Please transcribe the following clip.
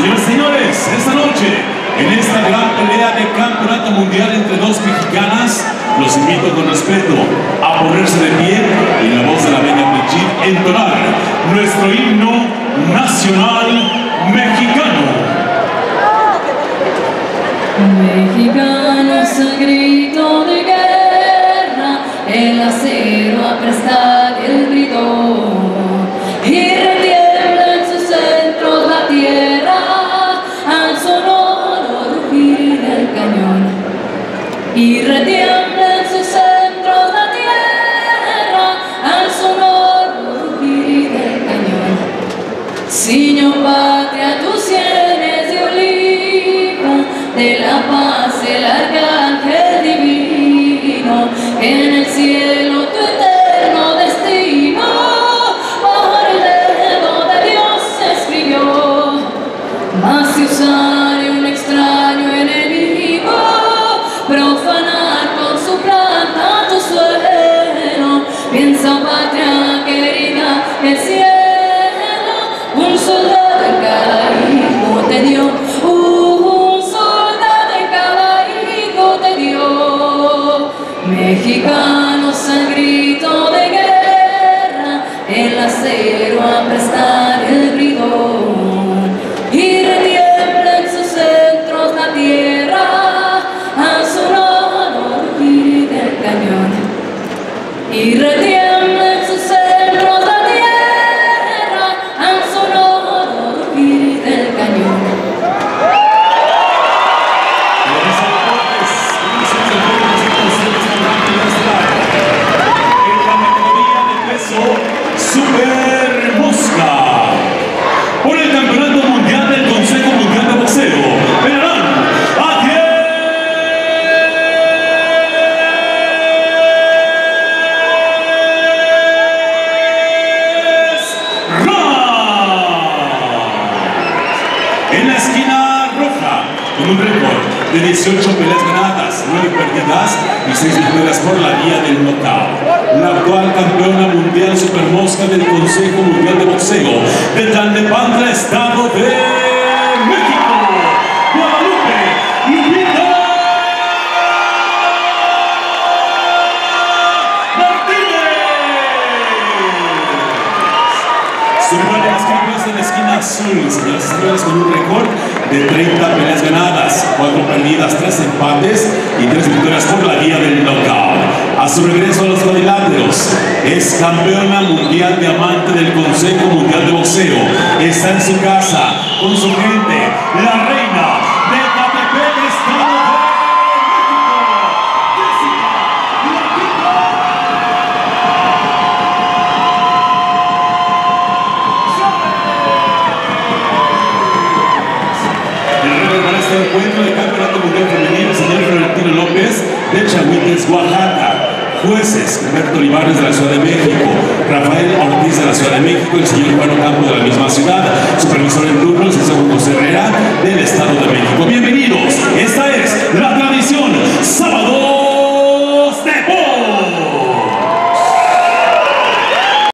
Señoras y señores, esta noche, en esta gran pelea de campeonato mundial entre dos mexicanas, los invito con respeto a ponerse de pie y la voz de la bella Brigitte entonar nuestro himno nacional mexicano. Mexicanos al grito de guerra, el acero aprestar el grito, y retiembla en sus centros la tierra al sonoro rugir del cañón. Y retiembla en sus centros la tierra al sonoro rugir del cañón. Ciño patria, tus sienes de oliva, de la paz el arcángel divino, en el cielo tu eterno destino por el dedo de Dios escribió. Mas si usare un extraño enemigo profanar con su planta tu suelo, piensa patria querida, el cielo un soldado en cada hijo te dio. Mexicanos al grito de guerra, el acero a prestar el bridón, y retiembla en sus centros la tierra al sonoro rugir del cañón. Y retiembla en sus centros la tierra al sonoro rugir del cañón. Super Mosca. Por el campeonato mundial del Consejo Mundial de Boxeo, pelearán a 10 rounds. En la esquina roja, con un récord de 18 peleas ganadas, 9 perdidas y 6 victorias por la vía del knockout. La actual campeona mundial Super Mosca del Consejo Mundial de Boxeo de Tlalnepantla, Estado de México, Guadalupe Lupita Martínez. Su rival de las campeonas en la esquina azul, señoras y señores, con un récord de 30 peleas ganadas, 4 perdidas, 3 empates y 3 victorias por la vía del knockout. A su regreso a los cuadriláteros, es campeona mundial diamante del Consejo Mundial de Boxeo. Está en su casa, con su gente, la reina de Catepec, Estado de México, Jessica Latita. El récord para este encuentro de campeonato mundial femenino, señor Florentino López de Chahuites, Oaxaca. Jueces: Humberto Olivares de la Ciudad de México, Rafael Ortiz de la Ciudad de México, el señor Juan Ocampo de la misma ciudad. Supervisor en turno